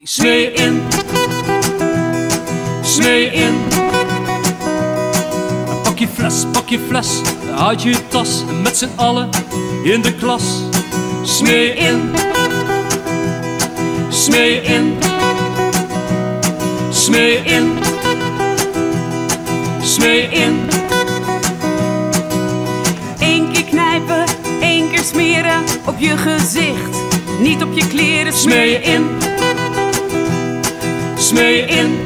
Smee in, smee in. Pak je fles uit je tas en met z'n allen in de klas. Smee in, smee in, smee in, smee in. Eén keer knijpen, één keer smeren op je gezicht, niet op je kleren. Smee in, smee in.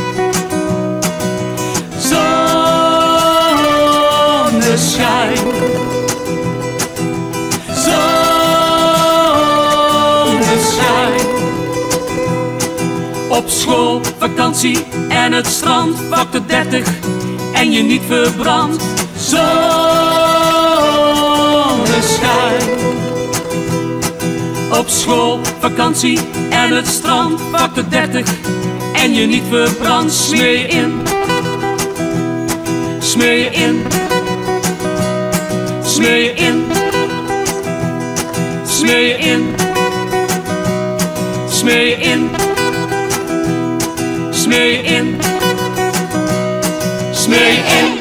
Zonneschijn, zonneschijn. Op school, vakantie en het strand, pak de 30 en je niet verbrandt. Zonneschijn. Op school, vakantie en het strand, pak de 30 en je niet verbrandt. Smee in, smee in, smee in, smee in, smee in, smee in, smee in.